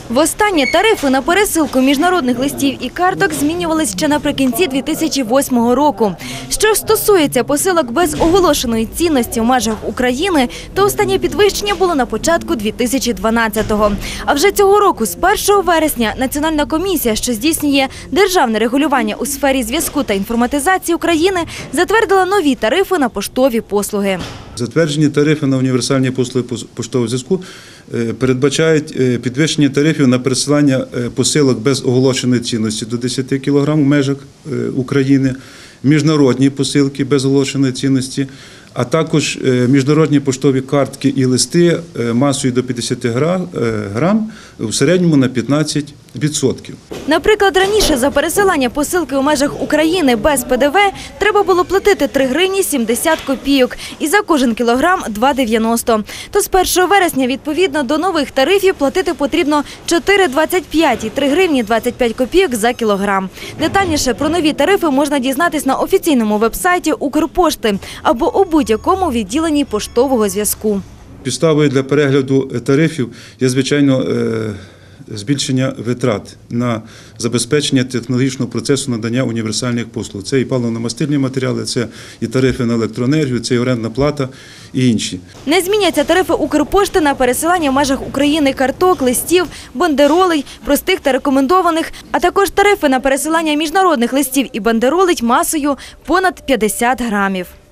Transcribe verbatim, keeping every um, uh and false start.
Востаннє тарифи на пересилку міжнародних листів і карток змінювались ще наприкінці дві тисячі восьмого року. Що ж стосується посилок без оголошеної цінності в межах України, то останнє підвищення було на початку дві тисячі дванадцятого. А вже цього року, з першого вересня, Національна комісія, що здійснює державне регулювання у сфері зв'язку та інформатизації України, затвердила нові тарифи на поштові послуги. Затверджені тарифи на універсальні послуги поштового зв'язку передбачають підвищення тарифів на пересилання посилок без оголошеної цінності до десяти кілограмів в межах України, міжнародні посилки без оголошеної цінності, а також міжнародні поштові картки і листи масою до п'ятдесяти грам, в середньому на п'ятнадцять відсотків. Наприклад, раніше за пересилання посилки у межах України без Пе Де Ве треба було платити три гривні сімдесят копійок і за кожен кілограм два дев'яносто. То з першого вересня, відповідно до нових тарифів, платити потрібно чотири двадцять п'ять і три гривні двадцять п'ять копійок за кілограм. Детальніше про нові тарифи можна дізнатись на офіційному веб-сайті Укрпошти або у будь-якому відділенні поштового зв'язку. Підставою для перегляду тарифів є, звичайно, збільшення витрат на забезпечення технологічного процесу надання універсальних послуг. Це і паливно-мастильні матеріали, це і тарифи на електроенергію, це і орендна плата і інші. Не зміняться тарифи Укрпошти на пересилання в межах України карток, листів, бандеролей, простих та рекомендованих, а також тарифи на пересилання міжнародних листів і бандеролей масою понад п'ятдесят грамів.